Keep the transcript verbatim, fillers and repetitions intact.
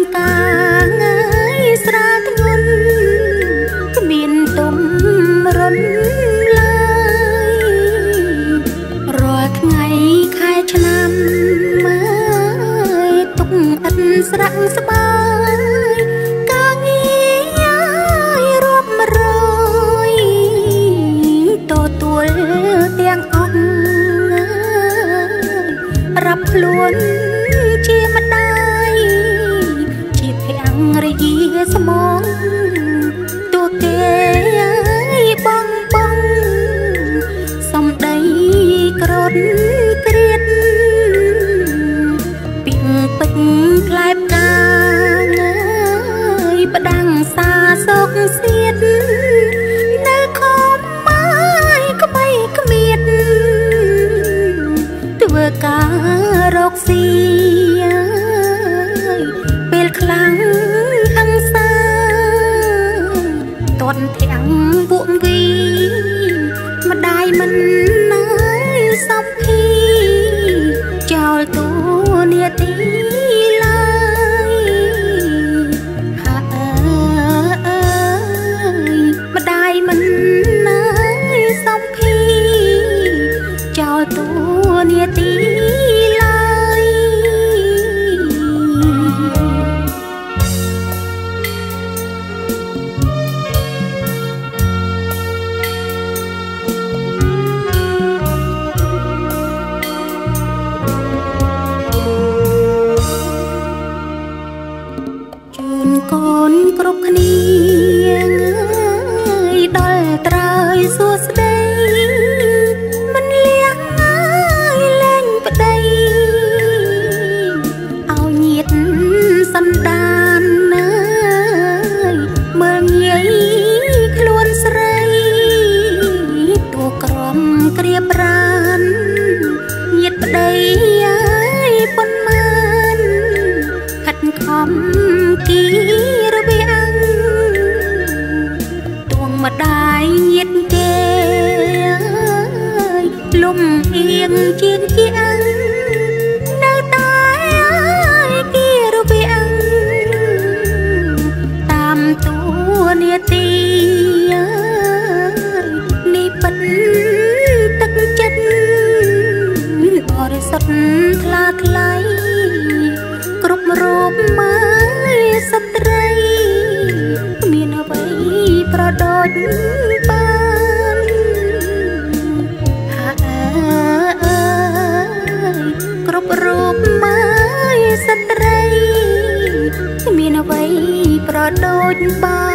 ការងាយស្រាលធ្ងន់គ្មានទុំរំលាយរាល់ថ្ងៃខែឆ្នាំមើលទុកឥតស្រាក់ស្បើយការងាររាប់រយទទួលទាំងអស់រាប់ខ្លួនជាម្ដាយជាភរិយាស្មងទួគេបងបងសំដីក្រត់ក្រៀតពីងពេញផ្លែផ្កាផ្ដាំងសាសោកសៀតនៅខំមកក្បីគ្មៀតធ្វើការរកស៊ីពេលខ្លាំងហឹង្សាតន់ទាំងពួកវីម្ដាយមិនណាយសំភីចោលទូនាទីឡើយហាអើអើយម្ដាយមិនណាយសំភីចោលទូនាទីឡើយជូនកូនគ្រប់គ្នាដល់ត្រើយសួស្ដីមិនលះលែងប្តីឲ្យញាតសន្តានមើលងាយខ្លួនស្រីទួក្រំក្រៀបប្រានញាតប្តីឲ្យប៉ុន្មានខិតខំគីរវាំងទួងម្ដាយញាតគេលំអៀងជាងជាងនៅតែគីរវាំងតាមទួនាទីនេះពិតទឹកចិត្តបរិសុទ្ធថ្លាថ្លៃគ្រប់រូបមើលស្ត្រីគ្មានអ្វីប្រដូចបានហាអើអើយគ្រប់រូបមើលស្ត្រីគ្មានអ្វីប្រដូចបាន